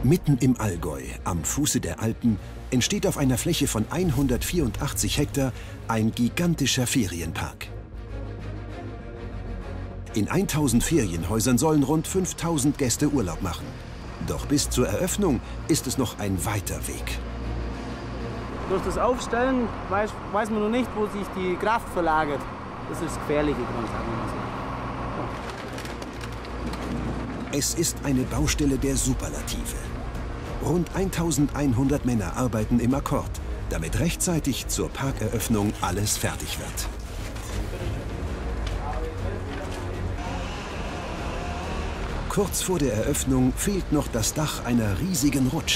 Mitten im Allgäu, am Fuße der Alpen, entsteht auf einer Fläche von 184 Hektar ein gigantischer Ferienpark. In 1000 Ferienhäusern sollen rund 5000 Gäste Urlaub machen. Doch bis zur Eröffnung ist es noch ein weiter Weg. Durch das Aufstellen weiß man noch nicht, wo sich die Kraft verlagert. Das ist das Gefährliche dran, sagen wir mal so. Es ist eine Baustelle der Superlative. Rund 1100 Männer arbeiten im Akkord, damit rechtzeitig zur Parkeröffnung alles fertig wird. Kurz vor der Eröffnung fehlt noch das Dach einer riesigen Rutsche.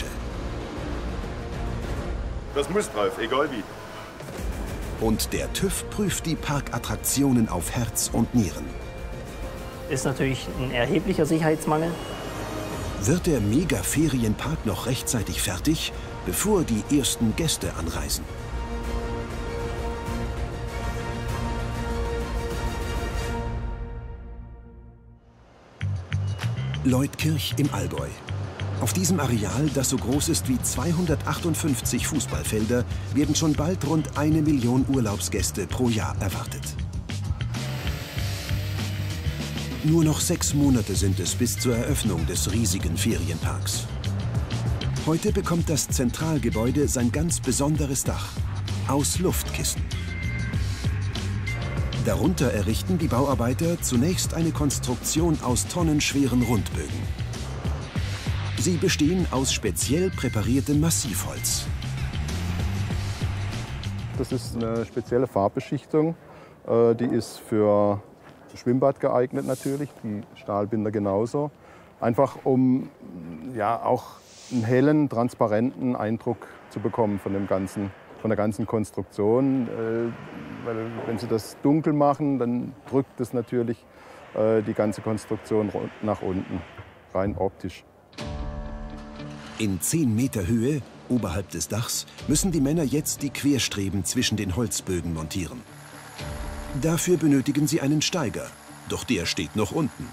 Das muss drauf, egal wie. Und der TÜV prüft die Parkattraktionen auf Herz und Nieren. Ist natürlich ein erheblicher Sicherheitsmangel. Wird der Mega-Ferienpark noch rechtzeitig fertig, bevor die ersten Gäste anreisen? Leutkirch im Allgäu. Auf diesem Areal, das so groß ist wie 258 Fußballfelder, werden schon bald rund 1 Million Urlaubsgäste pro Jahr erwartet. Nur noch 6 Monate sind es bis zur Eröffnung des riesigen Ferienparks. Heute bekommt das Zentralgebäude sein ganz besonderes Dach aus Luftkissen. Darunter errichten die Bauarbeiter zunächst eine Konstruktion aus tonnenschweren Rundbögen. Sie bestehen aus speziell präpariertem Massivholz. Das ist eine spezielle Farbbeschichtung. Die ist für Schwimmbad geeignet natürlich, die Stahlbinder genauso. Einfach um ja, auch einen hellen, transparenten Eindruck zu bekommen von der ganzen Konstruktion. Weil wenn Sie das dunkel machen, dann drückt es natürlich die ganze Konstruktion nach unten, rein optisch. In 10 Meter Höhe, oberhalb des Dachs, müssen die Männer jetzt die Querstreben zwischen den Holzbögen montieren. Dafür benötigen sie einen Steiger, doch der steht noch unten.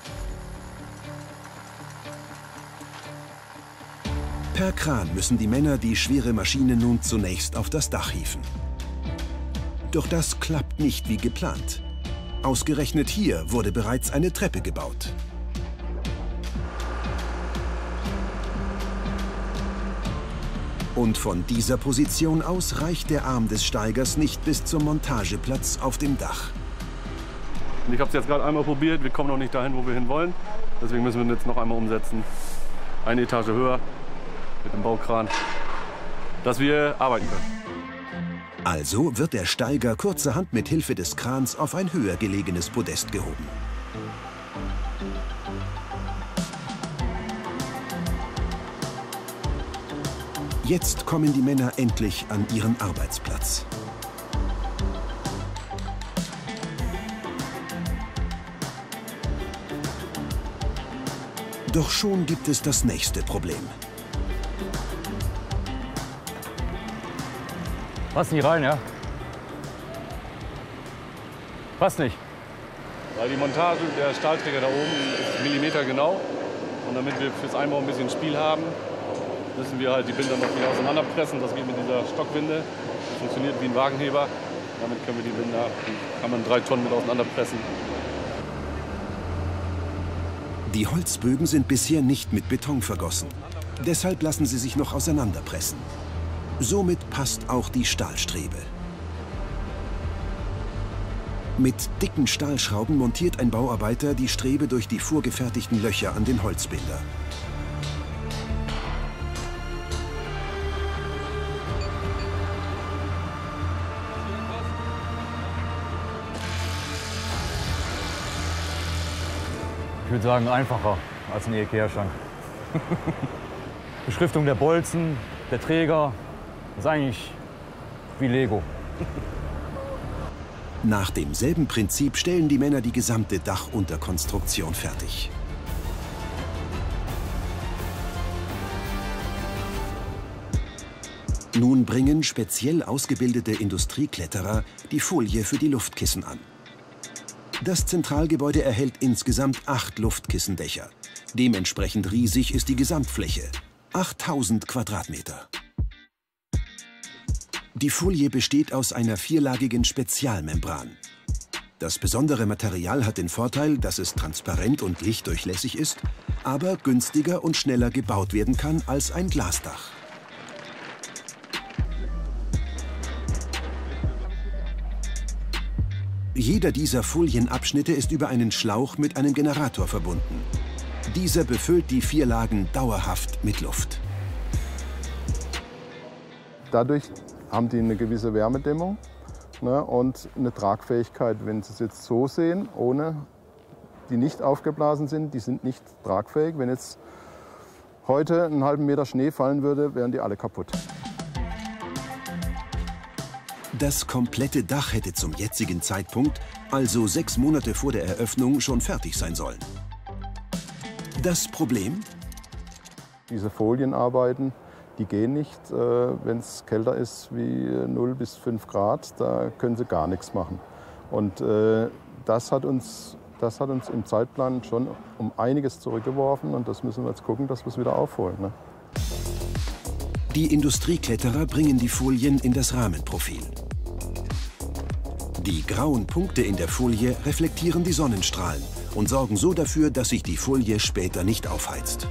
Per Kran müssen die Männer die schwere Maschine nun zunächst auf das Dach hieven. Doch das klappt nicht wie geplant. Ausgerechnet hier wurde bereits eine Treppe gebaut. Und von dieser Position aus reicht der Arm des Steigers nicht bis zum Montageplatz auf dem Dach. Ich habe es jetzt gerade einmal probiert, wir kommen noch nicht dahin, wo wir hin wollen. Deswegen müssen wir ihn jetzt noch einmal umsetzen. Eine Etage höher mit dem Baukran, dass wir arbeiten können. Also wird der Steiger kurzerhand mit Hilfe des Krans auf ein höher gelegenes Podest gehoben. Jetzt kommen die Männer endlich an ihren Arbeitsplatz. Doch schon gibt es das nächste Problem. Passt nicht rein, ja? Passt nicht. Weil die Montage, der Stahlträger da oben ist millimetergenau. Und damit wir fürs Einbau ein bisschen Spiel haben, müssen wir halt die Binder noch wieder auseinanderpressen. Das geht mit dieser Stockwinde. Das funktioniert wie ein Wagenheber. Damit können wir die Binder, die kann man 3 Tonnen mit auseinanderpressen. Die Holzbögen sind bisher nicht mit Beton vergossen. Deshalb lassen sie sich noch auseinanderpressen. Somit passt auch die Stahlstrebe. Mit dicken Stahlschrauben montiert ein Bauarbeiter die Strebe durch die vorgefertigten Löcher an den Holzbinder. Ich würde sagen, einfacher als ein Ikea-Schrank. Beschriftung der Bolzen, der Träger, ist eigentlich wie Lego. Nach demselben Prinzip stellen die Männer die gesamte Dachunterkonstruktion fertig. Nun bringen speziell ausgebildete Industriekletterer die Folie für die Luftkissen an. Das Zentralgebäude erhält insgesamt 8 Luftkissendächer. Dementsprechend riesig ist die Gesamtfläche. 8000 Quadratmeter. Die Folie besteht aus einer vierlagigen Spezialmembran. Das besondere Material hat den Vorteil, dass es transparent und lichtdurchlässig ist, aber günstiger und schneller gebaut werden kann als ein Glasdach. Jeder dieser Folienabschnitte ist über einen Schlauch mit einem Generator verbunden. Dieser befüllt die 4 Lagen dauerhaft mit Luft. Dadurch haben die eine gewisse Wärmedämmung, ne, und eine Tragfähigkeit. Wenn Sie es jetzt so sehen, ohne die nicht aufgeblasen sind, die sind nicht tragfähig. Wenn jetzt heute einen halben Meter Schnee fallen würde, wären die alle kaputt. Das komplette Dach hätte zum jetzigen Zeitpunkt, also 6 Monate vor der Eröffnung, schon fertig sein sollen. Das Problem? Diese Folienarbeiten, die gehen nicht, wenn es kälter ist wie 0 bis 5 Grad, da können sie gar nichts machen. Und das hat uns im Zeitplan schon um einiges zurückgeworfen und das müssen wir jetzt gucken, dass wir es wieder aufholen. Ne? Die Industriekletterer bringen die Folien in das Rahmenprofil. Die grauen Punkte in der Folie reflektieren die Sonnenstrahlen und sorgen so dafür, dass sich die Folie später nicht aufheizt.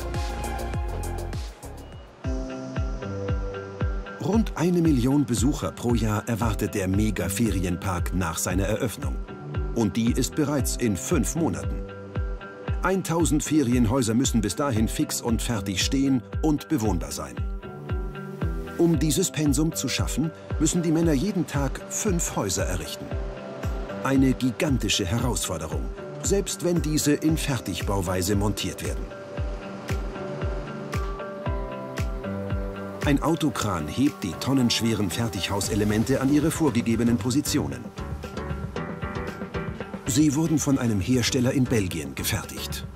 Rund 1 Million Besucher pro Jahr erwartet der Mega-Ferienpark nach seiner Eröffnung. Und die ist bereits in 5 Monaten. 1000 Ferienhäuser müssen bis dahin fix und fertig stehen und bewohnbar sein. Um dieses Pensum zu schaffen, müssen die Männer jeden Tag 5 Häuser errichten. Eine gigantische Herausforderung, selbst wenn diese in Fertigbauweise montiert werden. Ein Autokran hebt die tonnenschweren Fertighauselemente an ihre vorgegebenen Positionen. Sie wurden von einem Hersteller in Belgien gefertigt.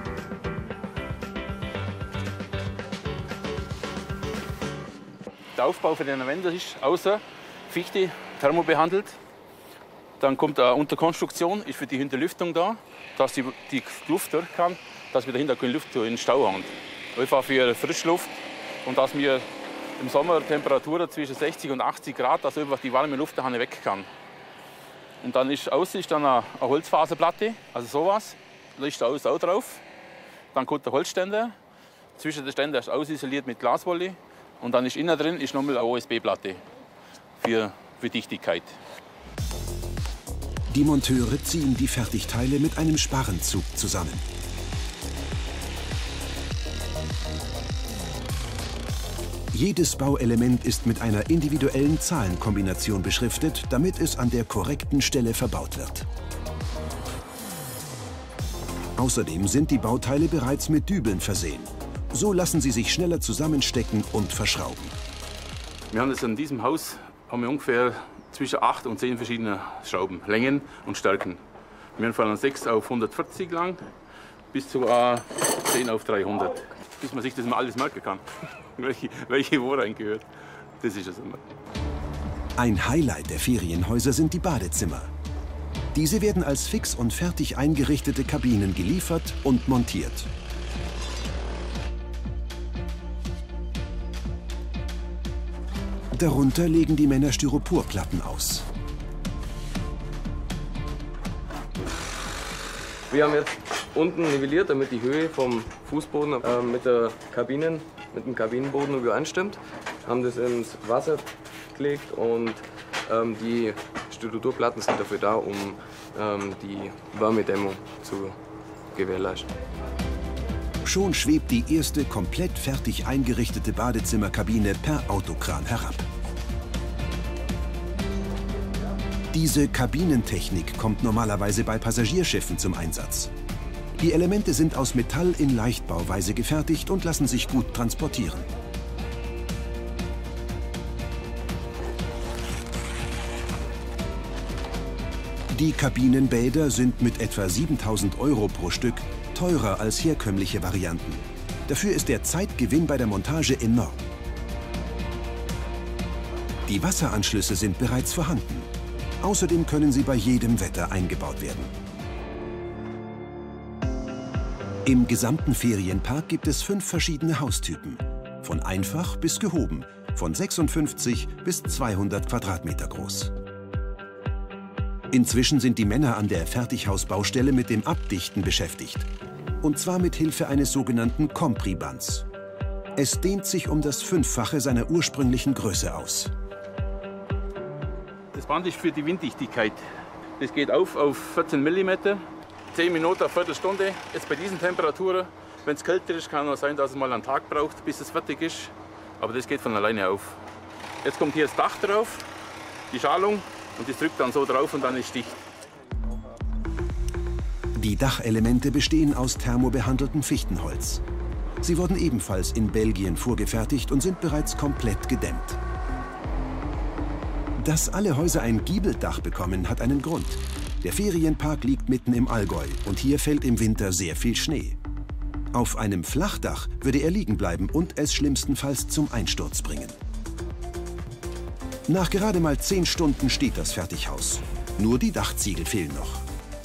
Der Aufbau für den Wände ist außer Fichte, thermobehandelt. Dann kommt eine Unterkonstruktion, ist für die Hinterlüftung da, dass die Luft durch kann, dass wir dahinter keine Luft in den Stau haben. Einfach für Frischluft und dass wir im Sommer Temperaturen zwischen 60 und 80 Grad, dass einfach die warme Luft da weg kann. Und dann ist außen eine Holzfaserplatte, also sowas. Da ist der Außen auch drauf. Dann kommt der Holzständer. Zwischen den Ständer ist ausisoliert mit Glaswolle. Und dann ist innen drin nochmal eine OSB-Platte für Dichtigkeit. Die Monteure ziehen die Fertigteile mit einem Sparrenzug zusammen. Jedes Bauelement ist mit einer individuellen Zahlenkombination beschriftet, damit es an der korrekten Stelle verbaut wird. Außerdem sind die Bauteile bereits mit Dübeln versehen. So lassen sie sich schneller zusammenstecken und verschrauben. Wir haben in diesem Haus ungefähr zwischen 8 und 10 verschiedene Schrauben, Längen und Stärken. Wir haben von 6 auf 140 lang bis zu 10 auf 300. Bis man sich das mal alles merken kann, welche wo reingehört. Das ist es immer. Ein Highlight der Ferienhäuser sind die Badezimmer. Diese werden als fix und fertig eingerichtete Kabinen geliefert und montiert. Darunter legen die Männer Styroporplatten aus. Wir haben jetzt unten nivelliert, damit die Höhe vom Fußboden mit dem Kabinenboden übereinstimmt. Haben das ins Wasser gelegt und die Styroporplatten sind dafür da, um die Wärmedämmung zu gewährleisten. Schon schwebt die erste komplett fertig eingerichtete Badezimmerkabine per Autokran herab. Diese Kabinentechnik kommt normalerweise bei Passagierschiffen zum Einsatz. Die Elemente sind aus Metall in Leichtbauweise gefertigt und lassen sich gut transportieren. Die Kabinenbäder sind mit etwa 7.000 € pro Stück teurer als herkömmliche Varianten. Dafür ist der Zeitgewinn bei der Montage enorm. Die Wasseranschlüsse sind bereits vorhanden. Außerdem können sie bei jedem Wetter eingebaut werden. Im gesamten Ferienpark gibt es 5 verschiedene Haustypen. Von einfach bis gehoben, von 56 bis 200 Quadratmeter groß. Inzwischen sind die Männer an der Fertighausbaustelle mit dem Abdichten beschäftigt. Und zwar mit Hilfe eines sogenannten Kompribands. Es dehnt sich um das 5-fache seiner ursprünglichen Größe aus. Das Band ist für die Winddichtigkeit. Das geht auf 14 mm, 10 Minuten, eine Viertelstunde. Jetzt bei diesen Temperaturen, wenn es kälter ist, kann es sein, dass es mal einen Tag braucht, bis es fertig ist. Aber das geht von alleine auf. Jetzt kommt hier das Dach drauf, die Schalung, und das drückt dann so drauf und dann ist dicht. Die Dachelemente bestehen aus thermobehandeltem Fichtenholz. Sie wurden ebenfalls in Belgien vorgefertigt und sind bereits komplett gedämmt. Dass alle Häuser ein Giebeldach bekommen, hat einen Grund. Der Ferienpark liegt mitten im Allgäu und hier fällt im Winter sehr viel Schnee. Auf einem Flachdach würde er liegen bleiben und es schlimmstenfalls zum Einsturz bringen. Nach gerade mal 10 Stunden steht das Fertighaus. Nur die Dachziegel fehlen noch.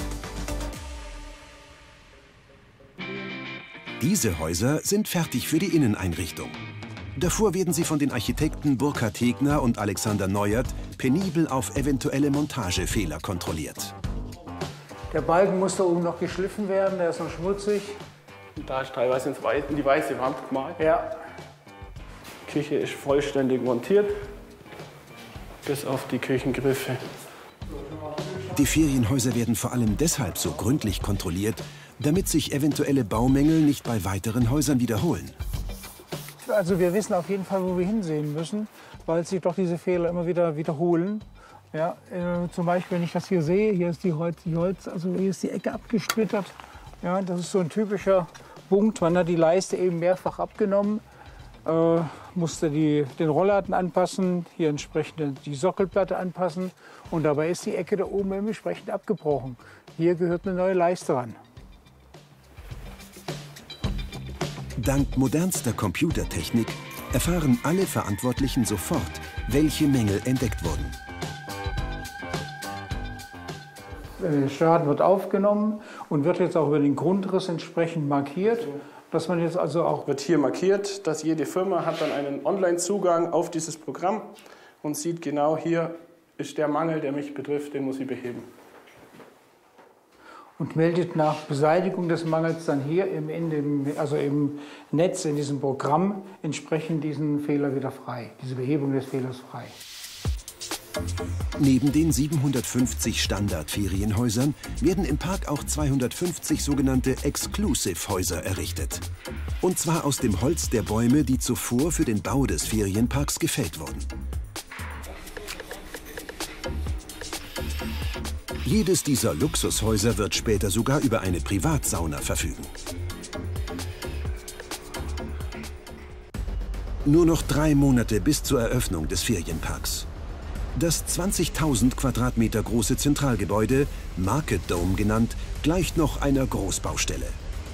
Diese Häuser sind fertig für die Inneneinrichtung. Davor werden sie von den Architekten Burkhard Hegner und Alexander Neuert penibel auf eventuelle Montagefehler kontrolliert. Der Balken muss da oben noch geschliffen werden, der ist noch schmutzig. Und da ist teilweise in die weiße Wand gemalt. Ja. Die Küche ist vollständig montiert, bis auf die Küchengriffe. Die Ferienhäuser werden vor allem deshalb so gründlich kontrolliert, damit sich eventuelle Baumängel nicht bei weiteren Häusern wiederholen. Also wir wissen auf jeden Fall, wo wir hinsehen müssen, weil sich doch diese Fehler immer wieder wiederholen. Ja, zum Beispiel, wenn ich das hier sehe, hier ist die Holz, also hier ist die Ecke abgesplittert. Ja, das ist so ein typischer Punkt. Man hat die Leiste eben mehrfach abgenommen, musste den Rollladen anpassen, hier entsprechend die Sockelplatte anpassen. Und dabei ist die Ecke da oben entsprechend abgebrochen. Hier gehört eine neue Leiste ran. Dank modernster Computertechnik erfahren alle Verantwortlichen sofort, welche Mängel entdeckt wurden. Der Schaden wird aufgenommen und wird jetzt auch über den Grundriss entsprechend markiert, dass man jetzt also auch... Wird hier markiert, dass jede Firma hat dann einen Online-Zugang auf dieses Programm und sieht genau, hier ist der Mangel, der mich betrifft, den muss ich beheben. Und meldet nach Beseitigung des Mangels dann hier im Netz, in diesem Programm, entsprechend diesen Fehler wieder frei, diese Behebung des Fehlers frei. Neben den 750 Standard-Ferienhäusern werden im Park auch 250 sogenannte Exclusive-Häuser errichtet. Und zwar aus dem Holz der Bäume, die zuvor für den Bau des Ferienparks gefällt wurden. Jedes dieser Luxushäuser wird später sogar über eine Privatsauna verfügen. Nur noch 3 Monate bis zur Eröffnung des Ferienparks. Das 20.000 Quadratmeter große Zentralgebäude, Market Dome genannt, gleicht noch einer Großbaustelle.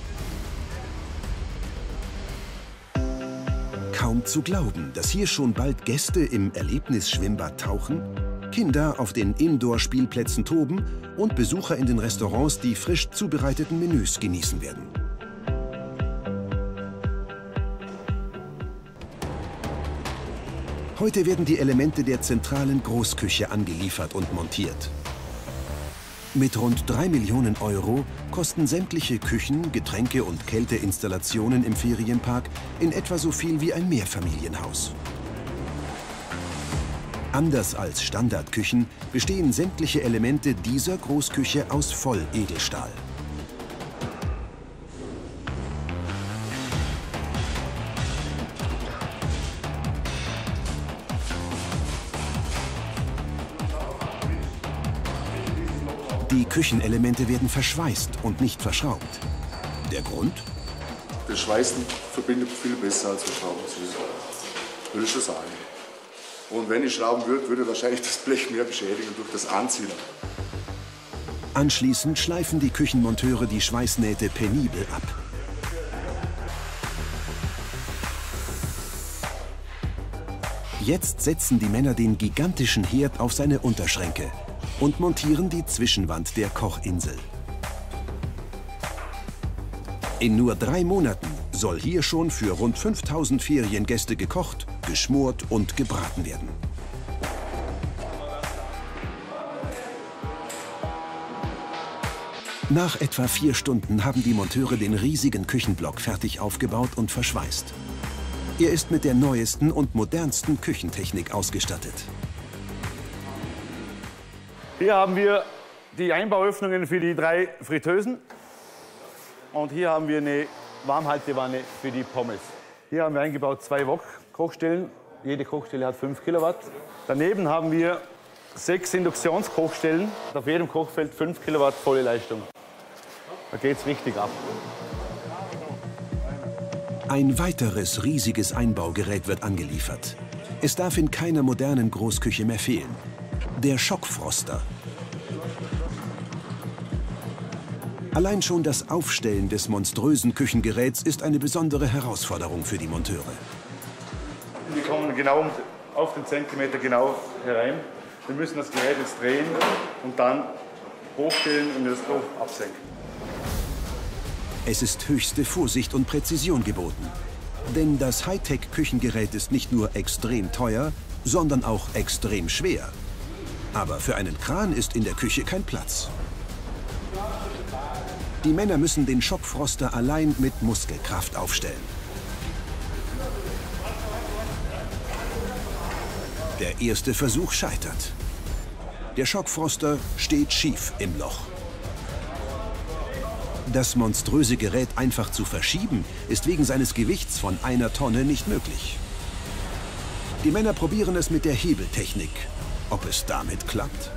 Kaum zu glauben, dass hier schon bald Gäste im Erlebnisschwimmbad tauchen, Kinder auf den Indoor-Spielplätzen toben und Besucher in den Restaurants die frisch zubereiteten Menüs genießen werden. Heute werden die Elemente der zentralen Großküche angeliefert und montiert. Mit rund 3 Millionen Euro kosten sämtliche Küchen-, Getränke- und Kälteinstallationen im Ferienpark in etwa so viel wie ein Mehrfamilienhaus. Anders als Standardküchen bestehen sämtliche Elemente dieser Großküche aus Volledelstahl. Die Küchenelemente werden verschweißt und nicht verschraubt. Der Grund? Das Schweißen verbindet viel besser als Verschrauben, würde ich schon sagen. Und wenn ich schrauben würde, würde wahrscheinlich das Blech mehr beschädigen durch das Anziehen. Anschließend schleifen die Küchenmonteure die Schweißnähte penibel ab. Jetzt setzen die Männer den gigantischen Herd auf seine Unterschränke und montieren die Zwischenwand der Kochinsel. In nur 3 Monaten soll hier schon für rund 5000 Feriengäste gekocht, geschmort und gebraten werden. Nach etwa 4 Stunden haben die Monteure den riesigen Küchenblock fertig aufgebaut und verschweißt. Er ist mit der neuesten und modernsten Küchentechnik ausgestattet. Hier haben wir die Einbauöffnungen für die 3 Fritteusen. Und hier haben wir eine Warmhaltewanne für die Pommes. Hier haben wir eingebaut 2 Wok-Kochstellen. Jede Kochstelle hat 5 Kilowatt. Daneben haben wir 6 Induktionskochstellen. Auf jedem Kochfeld 5 Kilowatt volle Leistung. Da geht's richtig ab. Ein weiteres riesiges Einbaugerät wird angeliefert. Es darf in keiner modernen Großküche mehr fehlen. Der Schockfroster. Allein schon das Aufstellen des monströsen Küchengeräts ist eine besondere Herausforderung für die Monteure. Wir kommen genau auf den Zentimeter genau herein. Wir müssen das Gerät jetzt drehen und dann hochstellen und das Loch absenken. Es ist höchste Vorsicht und Präzision geboten. Denn das Hightech-Küchengerät ist nicht nur extrem teuer, sondern auch extrem schwer. Aber für einen Kran ist in der Küche kein Platz. Die Männer müssen den Schockfroster allein mit Muskelkraft aufstellen. Der erste Versuch scheitert. Der Schockfroster steht schief im Loch. Das monströse Gerät einfach zu verschieben, ist wegen seines Gewichts von 1 Tonne nicht möglich. Die Männer probieren es mit der Hebeltechnik. Ob es damit klappt?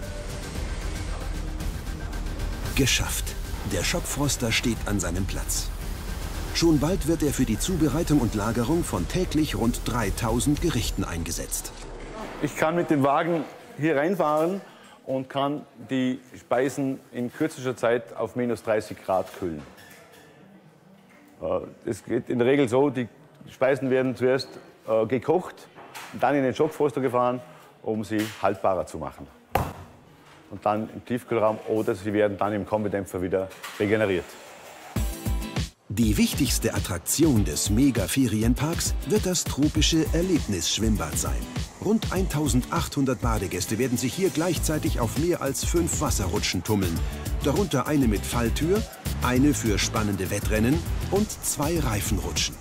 Geschafft. Der Schockfroster steht an seinem Platz. Schon bald wird er für die Zubereitung und Lagerung von täglich rund 3000 Gerichten eingesetzt. Ich kann mit dem Wagen hier reinfahren und kann die Speisen in kürzester Zeit auf minus 30 Grad kühlen. Es geht in der Regel so, die Speisen werden zuerst gekocht, dann in den Schockfroster gefahren, um sie haltbarer zu machen. Und dann im Tiefkühlraum oder sie werden dann im Kombidämpfer wieder regeneriert. Die wichtigste Attraktion des Mega-Ferienparks wird das tropische Erlebnisschwimmbad sein. Rund 1800 Badegäste werden sich hier gleichzeitig auf mehr als 5 Wasserrutschen tummeln. Darunter eine mit Falltür, eine für spannende Wettrennen und 2 Reifenrutschen.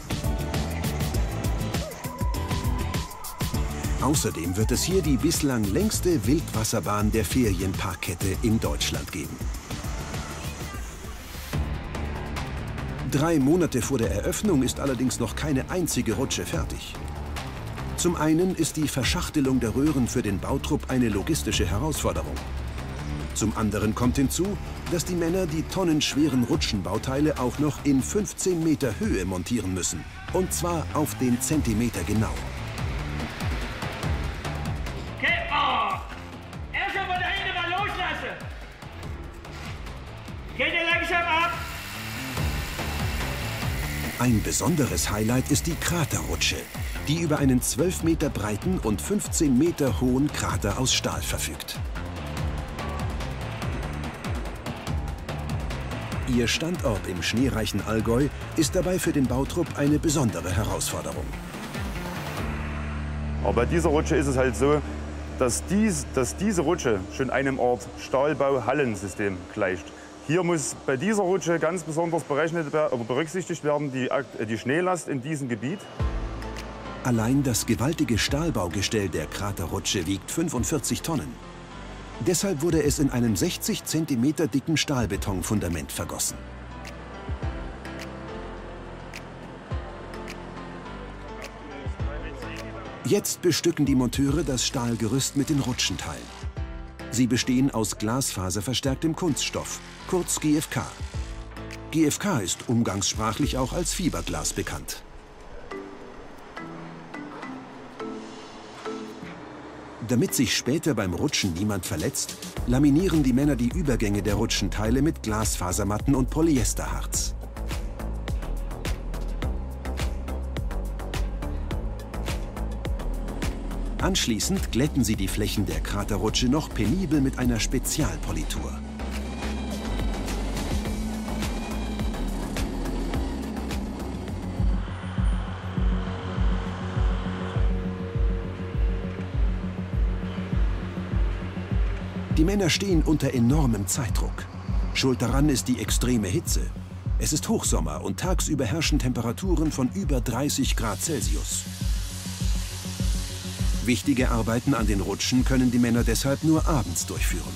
Außerdem wird es hier die bislang längste Wildwasserbahn der Ferienparkkette in Deutschland geben. 3 Monate vor der Eröffnung ist allerdings noch keine einzige Rutsche fertig. Zum einen ist die Verschachtelung der Röhren für den Bautrupp eine logistische Herausforderung. Zum anderen kommt hinzu, dass die Männer die tonnenschweren Rutschenbauteile auch noch in 15 Meter Höhe montieren müssen. Und zwar auf den Zentimeter genau. Okay, oh. Erst mal da hinten mal loslassen. Geht ihr langsam ab? Ein besonderes Highlight ist die Kraterrutsche, die über einen 12 Meter breiten und 15 Meter hohen Krater aus Stahl verfügt. Ihr Standort im schneereichen Allgäu ist dabei für den Bautrupp eine besondere Herausforderung. Aber bei dieser Rutsche ist es halt so, dass diese Rutsche schon einem Art Stahlbau-Hallensystem gleicht. Hier muss bei dieser Rutsche ganz besonders berücksichtigt werden die Schneelast in diesem Gebiet. Allein das gewaltige Stahlbaugestell der Kraterrutsche wiegt 45 Tonnen. Deshalb wurde es in einem 60 cm dicken Stahlbetonfundament vergossen. Jetzt bestücken die Monteure das Stahlgerüst mit den Rutschenteilen. Sie bestehen aus glasfaserverstärktem Kunststoff, kurz GFK. GFK ist umgangssprachlich auch als Fiberglas bekannt. Damit sich später beim Rutschen niemand verletzt, laminieren die Männer die Übergänge der Rutschenteile mit Glasfasermatten und Polyesterharz. Anschließend glätten sie die Flächen der Kraterrutsche noch penibel mit einer Spezialpolitur. Die Männer stehen unter enormem Zeitdruck. Schuld daran ist die extreme Hitze. Es ist Hochsommer und tagsüber herrschen Temperaturen von über 30 Grad Celsius. Wichtige Arbeiten an den Rutschen können die Männer deshalb nur abends durchführen.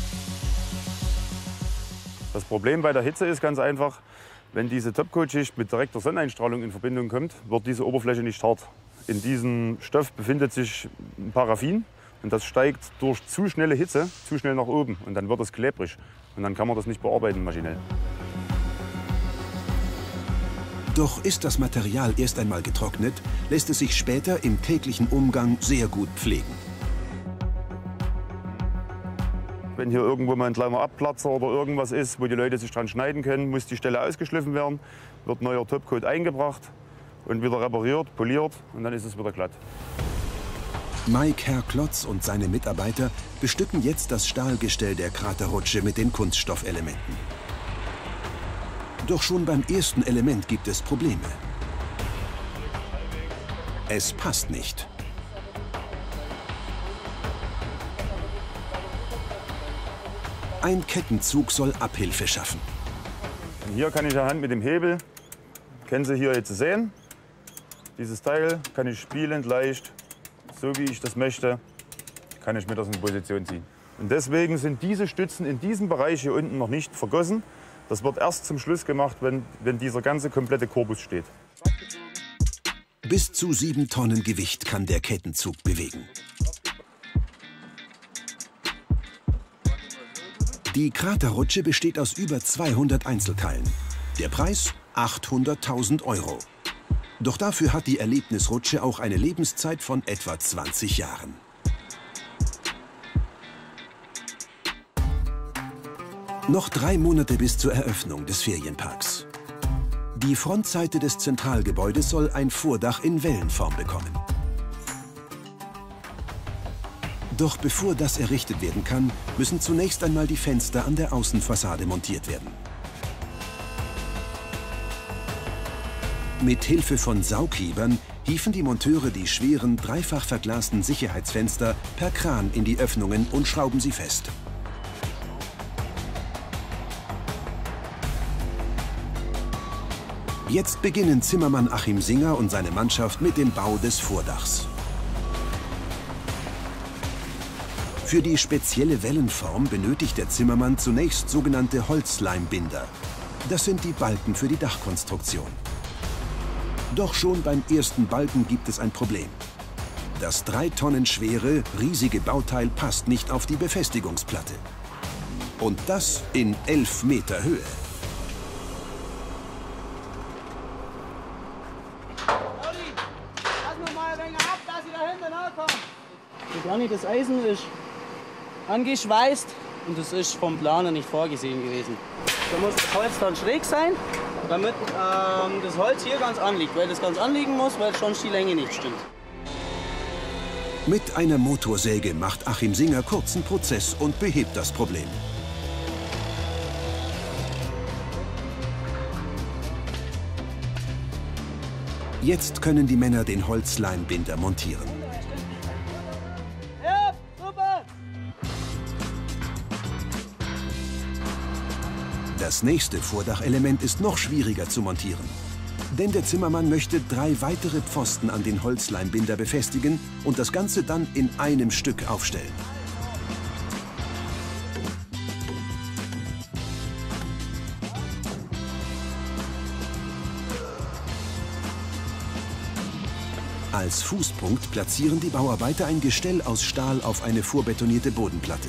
Das Problem bei der Hitze ist ganz einfach, wenn diese Topcoat-Schicht mit direkter Sonneneinstrahlung in Verbindung kommt, wird diese Oberfläche nicht hart. In diesem Stoff befindet sich ein Paraffin und das steigt durch zu schnelle Hitze zu schnell nach oben und dann wird es klebrig und dann kann man das nicht bearbeiten maschinell. Doch ist das Material erst einmal getrocknet, lässt es sich später im täglichen Umgang sehr gut pflegen. Wenn hier irgendwo mal ein kleiner Abplatzer oder irgendwas ist, wo die Leute sich dran schneiden können, muss die Stelle ausgeschliffen werden, wird neuer Topcoat eingebracht und wieder repariert, poliert und dann ist es wieder glatt. Mike Herr Klotz und seine Mitarbeiter bestücken jetzt das Stahlgestell der Kraterrutsche mit den Kunststoffelementen. Doch schon beim ersten Element gibt es Probleme. Es passt nicht. Ein Kettenzug soll Abhilfe schaffen. Hier kann ich anhand mit dem Hebel, können Sie hier jetzt sehen, dieses Teil kann ich spielend leicht, so wie ich das möchte, kann ich mir das in Position ziehen. Und deswegen sind diese Stützen in diesem Bereich hier unten noch nicht vergossen. Das wird erst zum Schluss gemacht, wenn dieser ganze komplette Korpus steht. Bis zu 7 Tonnen Gewicht kann der Kettenzug bewegen. Die Kraterrutsche besteht aus über 200 Einzelteilen. Der Preis 800.000 €. Doch dafür hat die Erlebnisrutsche auch eine Lebenszeit von etwa 20 Jahren. Noch 3 Monate bis zur Eröffnung des Ferienparks. Die Frontseite des Zentralgebäudes soll ein Vordach in Wellenform bekommen. Doch bevor das errichtet werden kann, müssen zunächst einmal die Fenster an der Außenfassade montiert werden. Mit Hilfe von Saughebern hieven die Monteure die schweren, dreifach verglasten Sicherheitsfenster per Kran in die Öffnungen und schrauben sie fest. Jetzt beginnen Zimmermann Achim Singer und seine Mannschaft mit dem Bau des Vordachs. Für die spezielle Wellenform benötigt der Zimmermann zunächst sogenannte Holzleimbinder. Das sind die Balken für die Dachkonstruktion. Doch schon beim ersten Balken gibt es ein Problem. Das 3 Tonnen schwere, riesige Bauteil passt nicht auf die Befestigungsplatte. Und das in 11 Meter Höhe. Das Eisen ist angeschweißt und das ist vom Planer nicht vorgesehen gewesen. Da muss das Holz dann schräg sein, damit das Holz hier ganz anliegt, weil das ganz anliegen muss, weil sonst die Länge nicht stimmt. Mit einer Motorsäge macht Achim Singer kurzen Prozess und behebt das Problem. Jetzt können die Männer den Holzleimbinder montieren. Das nächste Vordachelement ist noch schwieriger zu montieren. Denn der Zimmermann möchte 3 weitere Pfosten an den Holzleimbinder befestigen und das Ganze dann in einem Stück aufstellen. Als Fußpunkt platzieren die Bauarbeiter ein Gestell aus Stahl auf eine vorbetonierte Bodenplatte.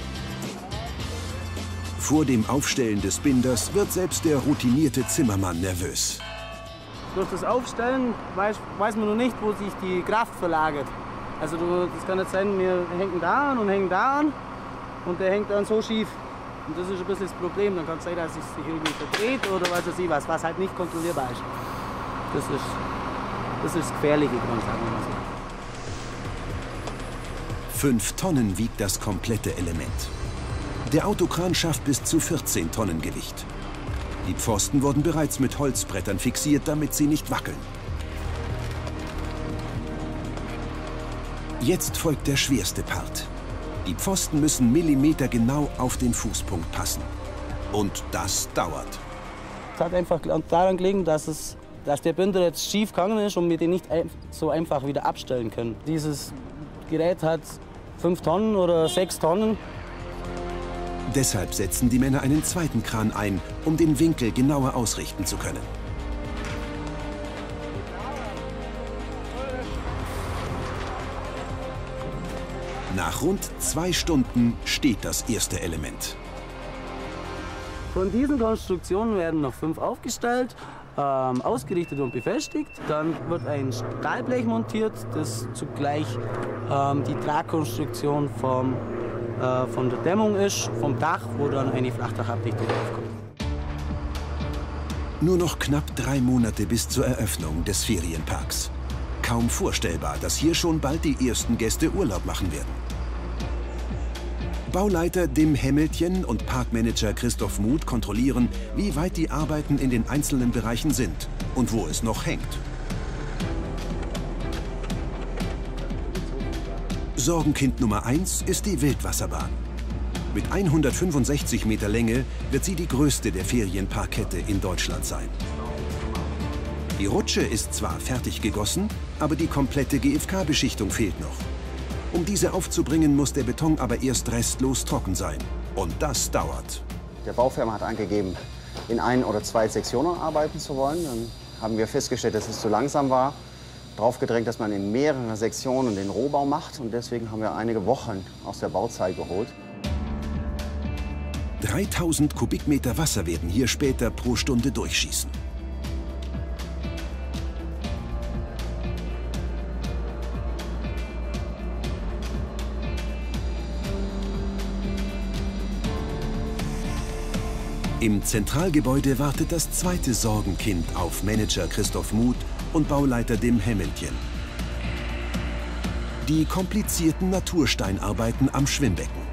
Vor dem Aufstellen des Binders wird selbst der routinierte Zimmermann nervös. Durch das Aufstellen weiß man noch nicht, wo sich die Kraft verlagert. Also das kann nicht sein, wir hängen da an und hängen da an und der hängt dann so schief. Und das ist ein bisschen das Problem. Dann kann es sein, dass es sich irgendwie verdreht oder was halt nicht kontrollierbar ist. Das ist das Gefährliche dran, sagen wir mal so. 5 Tonnen wiegt das komplette Element. Der Autokran schafft bis zu 14 Tonnen Gewicht. Die Pfosten wurden bereits mit Holzbrettern fixiert, damit sie nicht wackeln. Jetzt folgt der schwerste Part. Die Pfosten müssen millimetergenau auf den Fußpunkt passen. Und das dauert. Es hat einfach daran gelegen, dass der Binder jetzt schief gegangen ist und wir den nicht so einfach wieder abstellen können. Dieses Gerät hat 5 Tonnen oder 6 Tonnen. Deshalb setzen die Männer einen zweiten Kran ein, um den Winkel genauer ausrichten zu können. Nach rund 2 Stunden steht das erste Element. Von diesen Konstruktionen werden noch 5 aufgestellt, ausgerichtet und befestigt. Dann wird ein Stahlblech montiert, das zugleich die Tragkonstruktion von der Dämmung ist, vom Dach, wo dann eine Flachdachabdichtung draufkommt. Nur noch knapp 3 Monate bis zur Eröffnung des Ferienparks. Kaum vorstellbar, dass hier schon bald die ersten Gäste Urlaub machen werden. Bauleiter Dim Hemmeltjen und Parkmanager Christoph Muth kontrollieren, wie weit die Arbeiten in den einzelnen Bereichen sind und wo es noch hängt. Sorgenkind Nummer 1 ist die Wildwasserbahn. Mit 165 Meter Länge wird sie die größte der Ferienparkkette in Deutschland sein. Die Rutsche ist zwar fertig gegossen, aber die komplette GFK-Beschichtung fehlt noch. Um diese aufzubringen, muss der Beton aber erst restlos trocken sein. Und das dauert. Der Baufirma hat angegeben, in 1 oder 2 Sektionen arbeiten zu wollen. Dann haben wir festgestellt, dass es zu langsam war. Draufgedrängt, dass man in mehreren Sektionen den Rohbau macht. Und deswegen haben wir einige Wochen aus der Bauzeit geholt. 3000 Kubikmeter Wasser werden hier später pro Stunde durchschießen. Im Zentralgebäude wartet das zweite Sorgenkind auf Manager Christoph Muth und Bauleiter Dim Hemmeltjen. Die komplizierten Natursteinarbeiten am Schwimmbecken.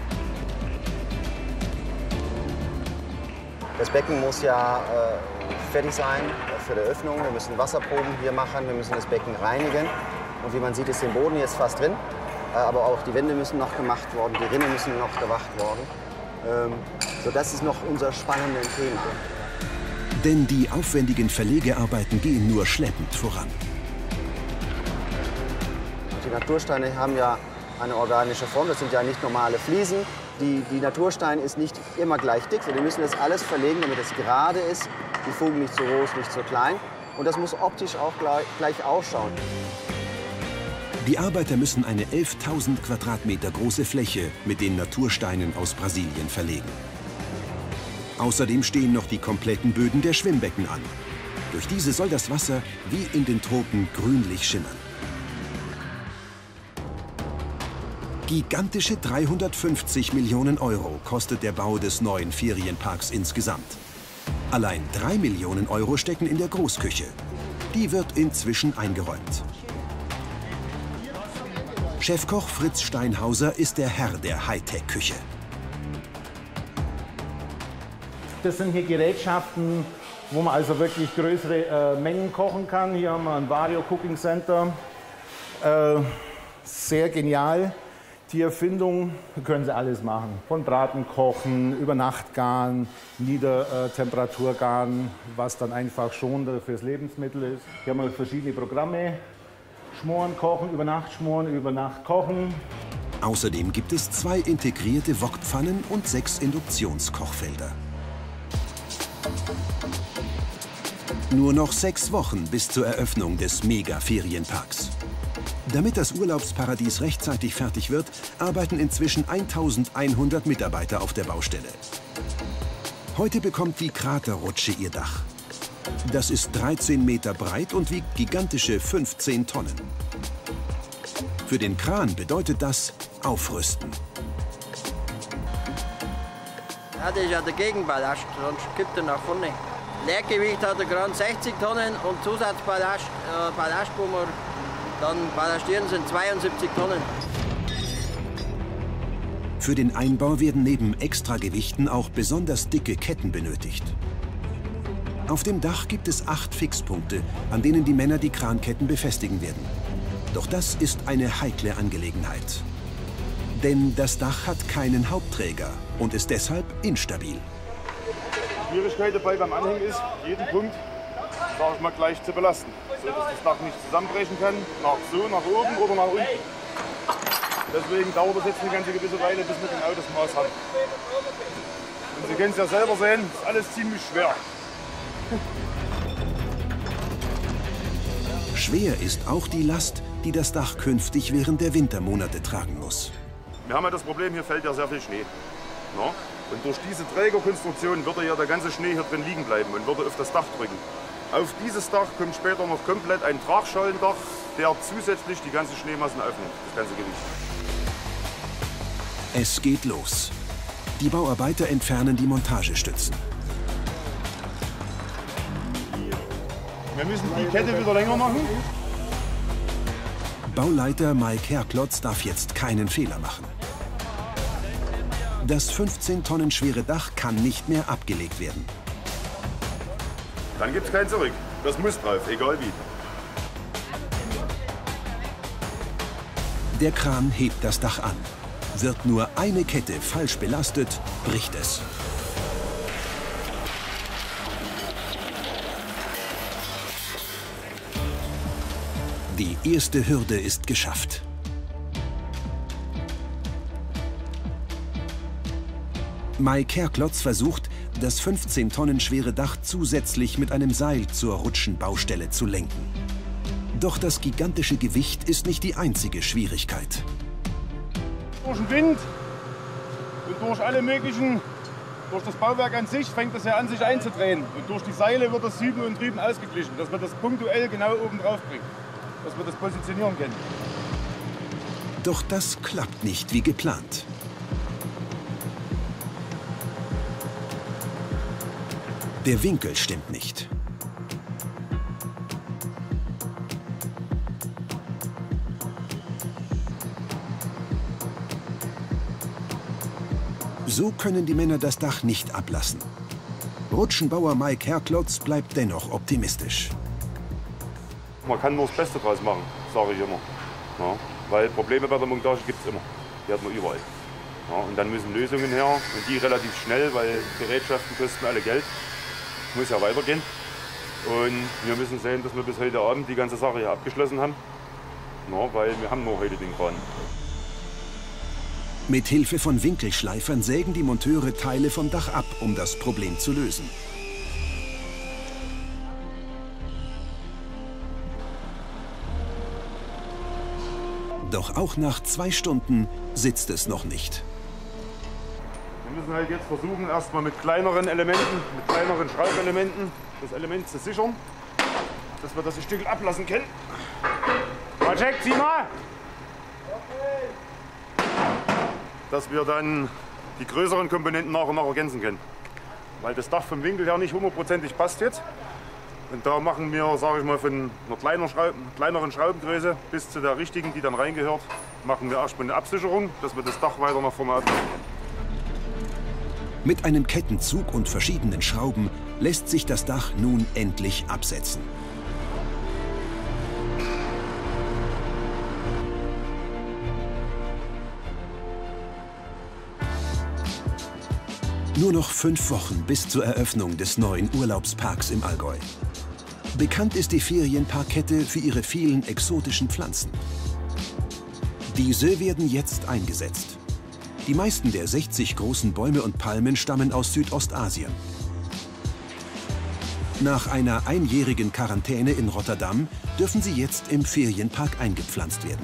Das Becken muss ja fertig sein für die Öffnung. Wir müssen Wasserproben hier machen, wir müssen das Becken reinigen. Und wie man sieht, ist der Boden jetzt fast drin. Aber auch die Wände müssen noch gemacht worden, die Rinne müssen noch gewacht worden. So, das ist noch unser spannendes Thema. Denn die aufwendigen Verlegearbeiten gehen nur schleppend voran. Die Natursteine haben ja eine organische Form, das sind ja nicht normale Fliesen. Die Naturstein ist nicht immer gleich dick, wir müssen das alles verlegen, damit es gerade ist. Die Fugen nicht zu groß, nicht zu klein. Und das muss optisch auch gleich ausschauen. Die Arbeiter müssen eine 11.000 Quadratmeter große Fläche mit den Natursteinen aus Brasilien verlegen. Außerdem stehen noch die kompletten Böden der Schwimmbecken an. Durch diese soll das Wasser wie in den Tropen grünlich schimmern. Gigantische 350 Millionen Euro kostet der Bau des neuen Ferienparks insgesamt. Allein 3 Millionen Euro stecken in der Großküche. Die wird inzwischen eingeräumt. Chefkoch Fritz Steinhauser ist der Herr der Hightech-Küche. Das sind hier Gerätschaften, wo man also wirklich größere Mengen kochen kann. Hier haben wir ein Vario Cooking Center. Sehr genial. Die Erfindung, da können Sie alles machen. Von Braten kochen, über Nacht garen, Niedertemperatur garen, was dann einfach schonender fürs Lebensmittel ist. Hier haben wir verschiedene Programme. Schmoren kochen, über Nacht kochen. Außerdem gibt es 2 integrierte Wokpfannen und 6 Induktionskochfelder. Nur noch 6 Wochen bis zur Eröffnung des Mega-Ferienparks. Damit das Urlaubsparadies rechtzeitig fertig wird, arbeiten inzwischen 1100 Mitarbeiter auf der Baustelle. Heute bekommt die Kraterrutsche ihr Dach. Das ist 13 Meter breit und wiegt gigantische 15 Tonnen. Für den Kran bedeutet das Aufrüsten. Ja, das ist ja der Gegenballast, sonst kippt er nach vorne. Leergewicht hat der Kran 60 Tonnen und Zusatzballast, Ballast, wo wir dann ballastieren, sind 72 Tonnen. Für den Einbau werden neben Extragewichten auch besonders dicke Ketten benötigt. Auf dem Dach gibt es 8 Fixpunkte, an denen die Männer die Kranketten befestigen werden. Doch das ist eine heikle Angelegenheit. Denn das Dach hat keinen Hauptträger und ist deshalb instabil. Die Schwierigkeit dabei beim Anhängen ist, jeden Punkt, sag ich mal, gleich zu belasten. So dass das Dach nicht zusammenbrechen kann, nach oben oder nach unten. Deswegen dauert es jetzt eine ganze gewisse Weile, bis wir genau das Maß haben. Und Sie können es ja selber sehen, ist alles ziemlich schwer. Schwer ist auch die Last, die das Dach künftig während der Wintermonate tragen muss. Wir haben ja das Problem, hier fällt ja sehr viel Schnee. No? Und durch diese Trägerkonstruktion würde ja der ganze Schnee hier drin liegen bleiben und würde auf das Dach drücken. Auf dieses Dach kommt später noch komplett ein Tragschalendach, der zusätzlich die ganze Schneemassen aufnimmt, das ganze Gewicht. Es geht los. Die Bauarbeiter entfernen die Montagestützen. Wir müssen die Kette wieder länger machen. Bauleiter Mike Herklotz darf jetzt keinen Fehler machen. Das 15 Tonnen schwere Dach kann nicht mehr abgelegt werden. Dann gibt es kein Zurück. Das muss drauf, egal wie. Der Kran hebt das Dach an. Wird nur eine Kette falsch belastet, bricht es. Die erste Hürde ist geschafft. Mike Herklotz versucht, das 15 Tonnen schwere Dach zusätzlich mit einem Seil zur Rutschenbaustelle zu lenken. Doch das gigantische Gewicht ist nicht die einzige Schwierigkeit. Durch den Wind und durch alle möglichen, durch das Bauwerk an sich fängt es ja an, sich einzudrehen. Und durch die Seile wird das hüben und drüben ausgeglichen, dass man das punktuell genau oben drauf bringt, dass wir das positionieren können. Doch das klappt nicht wie geplant. Der Winkel stimmt nicht. So können die Männer das Dach nicht ablassen. Rutschenbauer Mike Herklotz bleibt dennoch optimistisch. Man kann nur das Beste draus machen, sage ich immer. Ja, weil Probleme bei der Montage gibt es immer. Die hat man überall. Ja, und dann müssen Lösungen her und die relativ schnell, weil Gerätschaften kosten alle Geld. Muss ja weitergehen. Und wir müssen sehen, dass wir bis heute Abend die ganze Sache hier abgeschlossen haben. Ja, weil wir haben nur heute den Kran. Mit Hilfe von Winkelschleifern sägen die Monteure Teile vom Dach ab, um das Problem zu lösen. Doch auch nach 2 Stunden sitzt es noch nicht. Wir müssen halt jetzt versuchen, erstmal mit kleineren Elementen, mit kleineren Schraubelementen das Element zu sichern, dass wir das Stück ablassen können. Mal check, zieh mal! Dass wir dann die größeren Komponenten nach und nach ergänzen können. Weil das Dach vom Winkel her nicht hundertprozentig passt jetzt. Und da machen wir, sage ich mal, von einer kleineren Schraubengröße bis zu der richtigen, die dann reingehört, machen wir erstmal eine Absicherung, dass wir das Dach weiter nach vorne abnehmen können. Mit einem Kettenzug und verschiedenen Schrauben lässt sich das Dach nun endlich absetzen. Nur noch 5 Wochen bis zur Eröffnung des neuen Urlaubsparks im Allgäu. Bekannt ist die Ferienparkkette für ihre vielen exotischen Pflanzen. Diese werden jetzt eingesetzt. Die meisten der 60 großen Bäume und Palmen stammen aus Südostasien. Nach einer einjährigen Quarantäne in Rotterdam dürfen sie jetzt im Ferienpark eingepflanzt werden.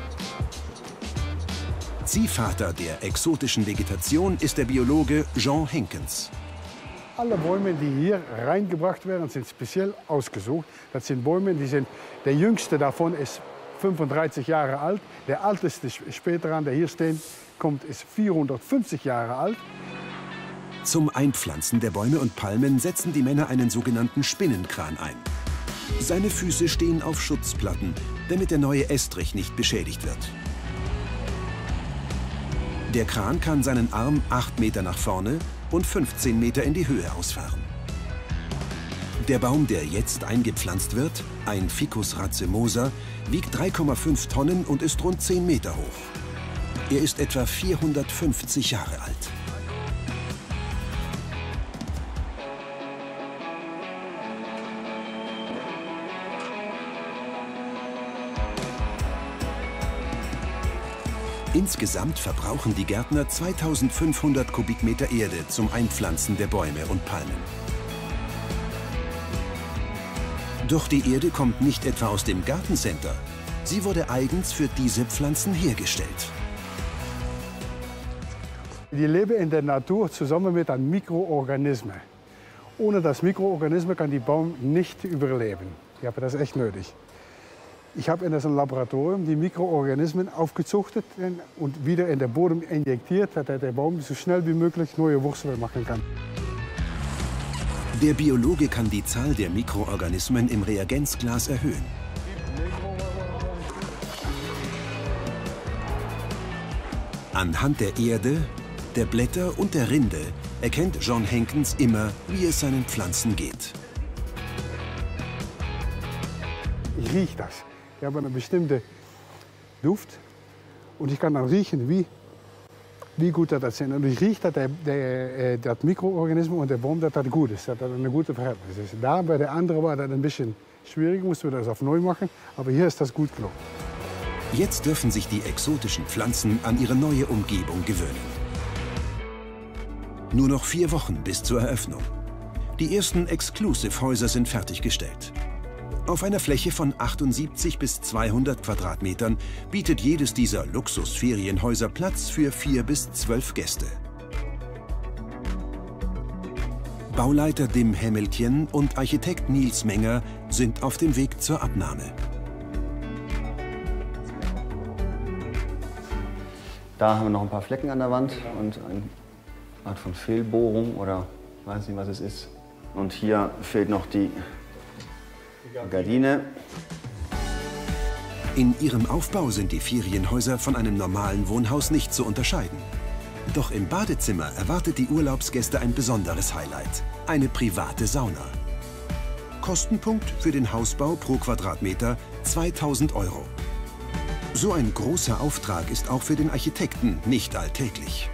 Ziehvater der exotischen Vegetation ist der Biologe Jean Henkens. Alle Bäume, die hier reingebracht werden, sind speziell ausgesucht. Das sind Bäume, der jüngste davon ist 35 Jahre alt. Der älteste später an, der hier steht, ist 450 Jahre alt. Zum Einpflanzen der Bäume und Palmen setzen die Männer einen sogenannten Spinnenkran ein. Seine Füße stehen auf Schutzplatten, damit der neue Estrich nicht beschädigt wird. Der Kran kann seinen Arm 8 Meter nach vorne und 15 Meter in die Höhe ausfahren. Der Baum, der jetzt eingepflanzt wird, ein Ficus racemosa, wiegt 3,5 Tonnen und ist rund 10 Meter hoch. Er ist etwa 450 Jahre alt. Insgesamt verbrauchen die Gärtner 2500 Kubikmeter Erde zum Einpflanzen der Bäume und Palmen. Doch die Erde kommt nicht etwa aus dem Gartencenter. Sie wurde eigens für diese Pflanzen hergestellt. Die leben in der Natur zusammen mit den Mikroorganismen. Ohne das Mikroorganismen kann die Baum nicht überleben. Ich habe das echt nötig. Ich habe in das Laboratorium die Mikroorganismen aufgezuchtet und wieder in den Boden injektiert, damit der Baum so schnell wie möglich neue Wurzeln machen kann. Der Biologe kann die Zahl der Mikroorganismen im Reagenzglas erhöhen. Anhand der Erde, der Blätter und der Rinde erkennt John Henkens immer, wie es seinen Pflanzen geht. Ich rieche das. Ich habe einen bestimmten Duft und ich kann dann riechen, wie gut das sind. Und ich rieche, dass das Mikroorganismus und der Baum das gut ist, dass das eine gute Verhältnis ist. Da bei der anderen war das ein bisschen schwierig, mussten wir das auf neu machen, aber hier ist das gut gelungen. Jetzt dürfen sich die exotischen Pflanzen an ihre neue Umgebung gewöhnen. Nur noch 4 Wochen bis zur Eröffnung. Die ersten Exclusive-Häuser sind fertiggestellt. Auf einer Fläche von 78 bis 200 Quadratmetern bietet jedes dieser Luxusferienhäuser Platz für 4 bis 12 Gäste. Bauleiter Dim Hämeltjen und Architekt Nils Menger sind auf dem Weg zur Abnahme. Da haben wir noch ein paar Flecken an der Wand und eine Art von Fehlbohrung oder ich weiß nicht, was es ist. Und hier fehlt noch die Gardine. In ihrem Aufbau sind die Ferienhäuser von einem normalen Wohnhaus nicht zu unterscheiden. Doch im Badezimmer erwartet die Urlaubsgäste ein besonderes Highlight: eine private Sauna. Kostenpunkt für den Hausbau pro Quadratmeter 2000 €. So ein großer Auftrag ist auch für den Architekten nicht alltäglich.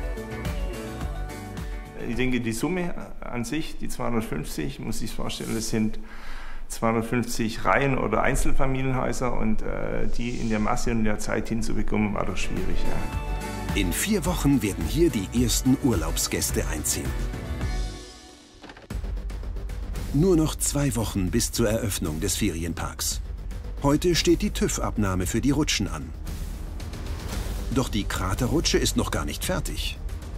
Ich denke, die Summe an sich, die 250, muss ich vorstellen, das sind 250 Reihen- oder Einzelfamilienhäuser und die in der Masse und der Zeit hinzubekommen, war doch schwierig. Ja. In 4 Wochen werden hier die ersten Urlaubsgäste einziehen. Nur noch 2 Wochen bis zur Eröffnung des Ferienparks. Heute steht die TÜV-Abnahme für die Rutschen an. Doch die Kraterrutsche ist noch gar nicht fertig.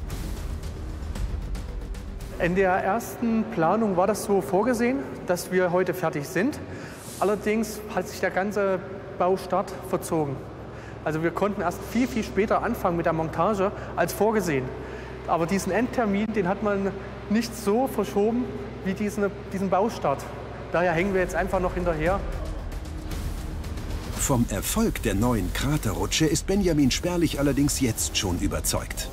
In der ersten Planung war das so vorgesehen, dass wir heute fertig sind. Allerdings hat sich der ganze Baustart verzogen. Also wir konnten erst viel, viel später anfangen mit der Montage als vorgesehen. Aber diesen Endtermin, den hat man nicht so verschoben wie diesen Baustart. Daher hängen wir jetzt einfach noch hinterher. Vom Erfolg der neuen Kraterrutsche ist Benjamin Sperlich allerdings jetzt schon überzeugt.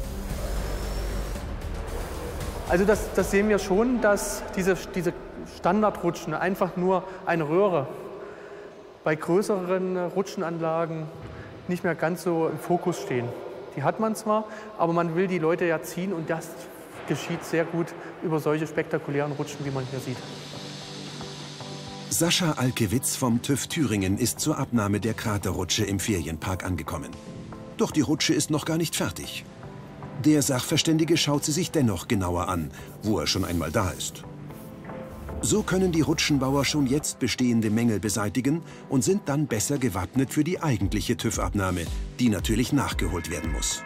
Also das sehen wir schon, dass diese Standardrutschen einfach nur eine Röhre bei größeren Rutschenanlagen nicht mehr ganz so im Fokus stehen. Die hat man zwar, aber man will die Leute ja ziehen und das geschieht sehr gut über solche spektakulären Rutschen, wie man hier sieht. Sascha Alkewitz vom TÜV Thüringen ist zur Abnahme der Kraterrutsche im Ferienpark angekommen. Doch die Rutsche ist noch gar nicht fertig. Der Sachverständige schaut sie sich dennoch genauer an, wo er schon einmal da ist. So können die Rutschenbauer schon jetzt bestehende Mängel beseitigen und sind dann besser gewappnet für die eigentliche TÜV-Abnahme, die natürlich nachgeholt werden muss.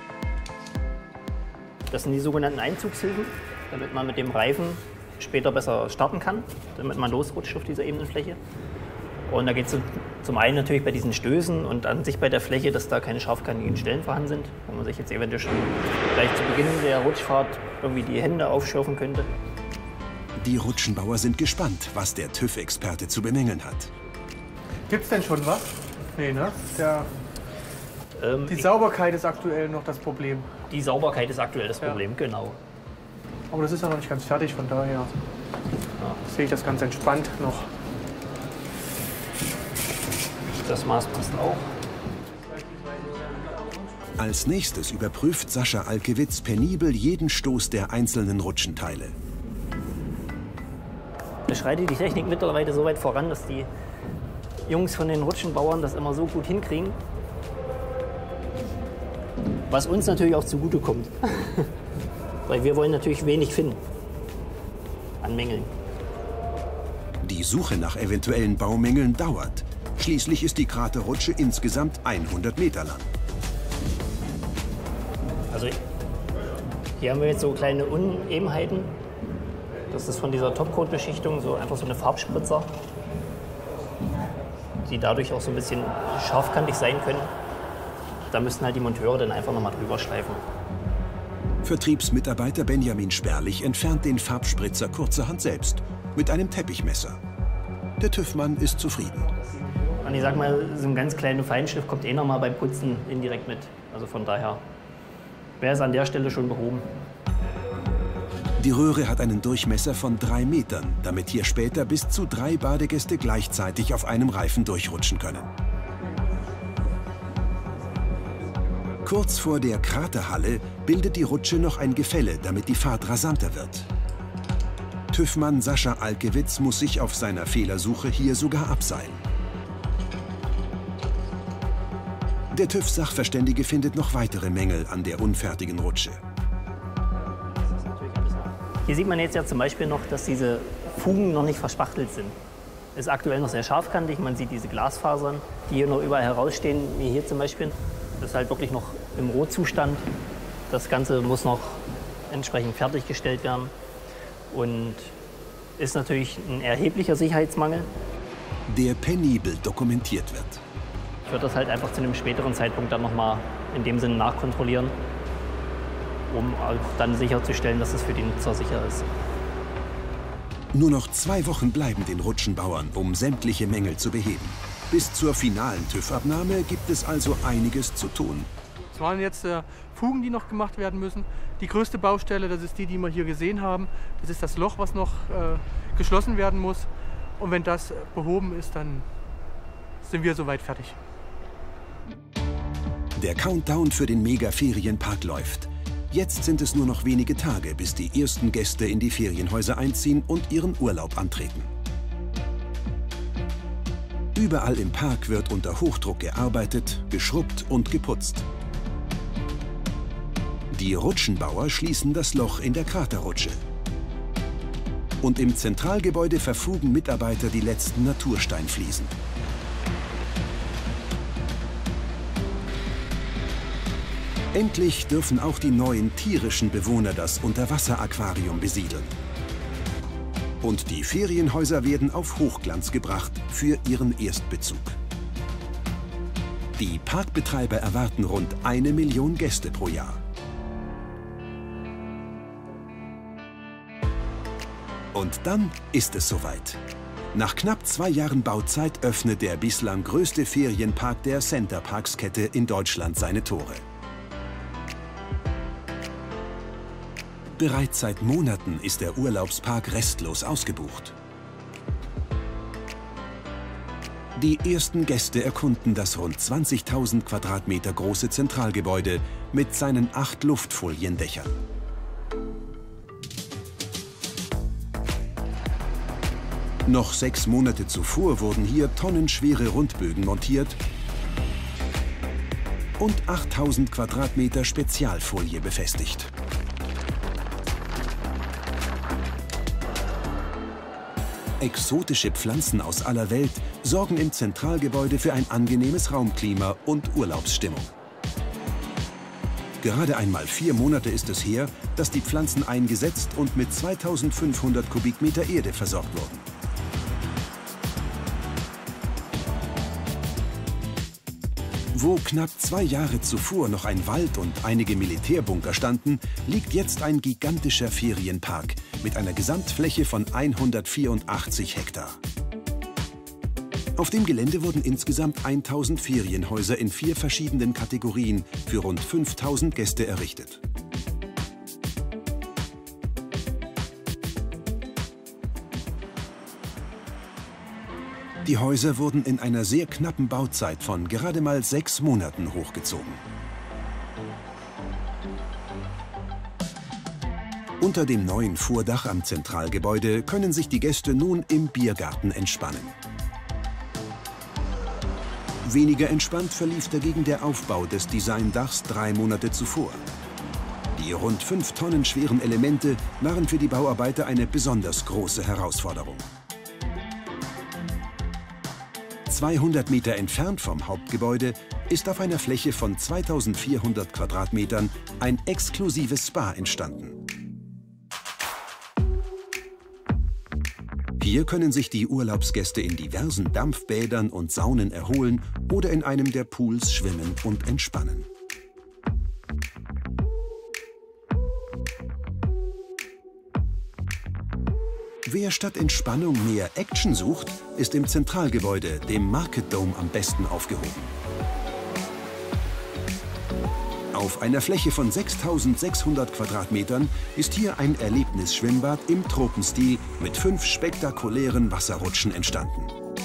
Das sind die sogenannten Einzugshilfen, damit man mit dem Reifen später besser starten kann, damit man losrutscht auf dieser ebenen Fläche. Und da geht es zum einen natürlich bei diesen Stößen und an sich bei der Fläche, dass da keine scharfkantigen Stellen vorhanden sind, wo man sich jetzt eventuell schon gleich zu Beginn der Rutschfahrt irgendwie die Hände aufschürfen könnte. Die Rutschenbauer sind gespannt, was der TÜV-Experte zu bemängeln hat. Gibt's denn schon was? Nee, ne? Die Sauberkeit ist aktuell noch das Problem. Die Sauberkeit ist aktuell das Problem, genau. Aber das ist ja noch nicht ganz fertig, von daher sehe ich das ganz entspannt noch. Das Maß passt auch. Als nächstes überprüft Sascha Alkewitz penibel jeden Stoß der einzelnen Rutschenteile. Da schreitet die Technik mittlerweile so weit voran, dass die Jungs von den Rutschenbauern das immer so gut hinkriegen. Was uns natürlich auch zugutekommt. Weil wir wollen natürlich wenig finden an Mängeln. Die Suche nach eventuellen Baumängeln dauert. Schließlich ist die Kraterrutsche insgesamt 100 Meter lang. Also hier haben wir jetzt so kleine Unebenheiten. Das ist von dieser Topcoat-Beschichtung so einfach so eine Farbspritzer, die dadurch auch so ein bisschen scharfkantig sein können. Da müssten halt die Monteure dann einfach nochmal drüber schleifen. Vertriebsmitarbeiter Benjamin Sperlich entfernt den Farbspritzer kurzerhand selbst mit einem Teppichmesser. Der TÜV-Mann ist zufrieden. Und ich sag mal, so ein ganz kleiner Feinschliff kommt eh nochmal beim Putzen indirekt mit. Also von daher wäre es an der Stelle schon behoben. Die Röhre hat einen Durchmesser von 3 Metern, damit hier später bis zu 3 Badegäste gleichzeitig auf einem Reifen durchrutschen können. Kurz vor der Kraterhalle bildet die Rutsche noch ein Gefälle, damit die Fahrt rasanter wird. TÜV-Mann Sascha Alkewitz muss sich auf seiner Fehlersuche hier sogar abseilen. Der TÜV-Sachverständige findet noch weitere Mängel an der unfertigen Rutsche. Hier sieht man jetzt ja zum Beispiel noch, dass diese Fugen noch nicht verspachtelt sind. Ist aktuell noch sehr scharfkantig. Man sieht diese Glasfasern, die hier noch überall herausstehen, wie hier zum Beispiel. Das ist halt wirklich noch im Rohzustand. Das Ganze muss noch entsprechend fertiggestellt werden und ist natürlich ein erheblicher Sicherheitsmangel. Der penibel dokumentiert wird. Ich würde das halt einfach zu einem späteren Zeitpunkt dann nochmal in dem Sinne nachkontrollieren, um auch dann sicherzustellen, dass es für die Nutzer sicher ist. Nur noch 2 Wochen bleiben den Rutschenbauern, um sämtliche Mängel zu beheben. Bis zur finalen TÜV-Abnahme gibt es also einiges zu tun. Es waren jetzt Fugen, die noch gemacht werden müssen. Die größte Baustelle, das ist die, die wir hier gesehen haben. Das ist das Loch, was noch geschlossen werden muss. Und wenn das behoben ist, dann sind wir soweit fertig. Der Countdown für den Mega-Ferienpark läuft. Jetzt sind es nur noch wenige Tage, bis die ersten Gäste in die Ferienhäuser einziehen und ihren Urlaub antreten. Überall im Park wird unter Hochdruck gearbeitet, geschrubbt und geputzt. Die Rutschenbauer schließen das Loch in der Kraterrutsche. Und im Zentralgebäude verfugen Mitarbeiter die letzten Natursteinfliesen. Endlich dürfen auch die neuen tierischen Bewohner das Unterwasseraquarium besiedeln. Und die Ferienhäuser werden auf Hochglanz gebracht für ihren Erstbezug. Die Parkbetreiber erwarten rund 1 Million Gäste pro Jahr. Und dann ist es soweit. Nach knapp 2 Jahren Bauzeit öffnet der bislang größte Ferienpark der Center-Parks-Kette in Deutschland seine Tore. Bereits seit Monaten ist der Urlaubspark restlos ausgebucht. Die ersten Gäste erkunden das rund 20.000 Quadratmeter große Zentralgebäude mit seinen 8 Luftfoliendächern. Noch 6 Monate zuvor wurden hier tonnenschwere Rundbögen montiert und 8.000 Quadratmeter Spezialfolie befestigt. Exotische Pflanzen aus aller Welt sorgen im Zentralgebäude für ein angenehmes Raumklima und Urlaubsstimmung. Gerade einmal 4 Monate ist es her, dass die Pflanzen eingesetzt und mit 2500 Kubikmeter Erde versorgt wurden. Wo knapp 2 Jahre zuvor noch ein Wald und einige Militärbunker standen, liegt jetzt ein gigantischer Ferienpark mit einer Gesamtfläche von 184 Hektar. Auf dem Gelände wurden insgesamt 1000 Ferienhäuser in 4 verschiedenen Kategorien für rund 5000 Gäste errichtet. Die Häuser wurden in einer sehr knappen Bauzeit von gerade mal 6 Monaten hochgezogen. Unter dem neuen Vordach am Zentralgebäude können sich die Gäste nun im Biergarten entspannen. Weniger entspannt verlief dagegen der Aufbau des Designdachs 3 Monate zuvor. Die rund 5 Tonnen schweren Elemente waren für die Bauarbeiter eine besonders große Herausforderung. 200 Meter entfernt vom Hauptgebäude ist auf einer Fläche von 2400 Quadratmetern ein exklusives Spa entstanden. Hier können sich die Urlaubsgäste in diversen Dampfbädern und Saunen erholen oder in einem der Pools schwimmen und entspannen. Wer statt Entspannung mehr Action sucht, ist im Zentralgebäude, dem Market Dome, am besten aufgehoben. Auf einer Fläche von 6600 Quadratmetern ist hier ein Erlebnisschwimmbad im Tropenstil mit 5 spektakulären Wasserrutschen entstanden.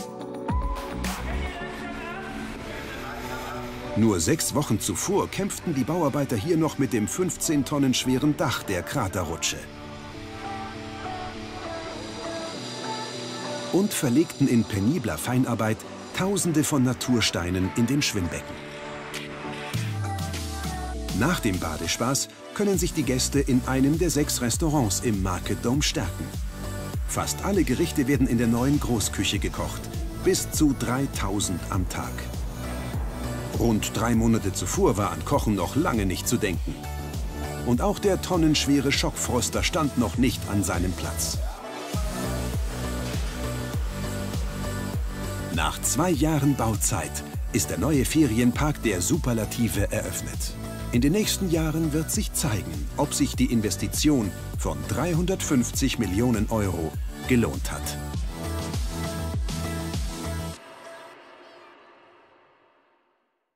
Nur 6 Wochen zuvor kämpften die Bauarbeiter hier noch mit dem 15 Tonnen schweren Dach der Kraterrutsche. Und verlegten in penibler Feinarbeit Tausende von Natursteinen in den Schwimmbecken. Nach dem Badespaß können sich die Gäste in einem der 6 Restaurants im Market Dome stärken. Fast alle Gerichte werden in der neuen Großküche gekocht, bis zu 3000 am Tag. Rund 3 Monate zuvor war an Kochen noch lange nicht zu denken. Und auch der tonnenschwere Schockfroster stand noch nicht an seinem Platz. Nach 2 Jahren Bauzeit ist der neue Ferienpark der Superlative eröffnet. In den nächsten Jahren wird sich zeigen, ob sich die Investition von 350 Millionen € gelohnt hat.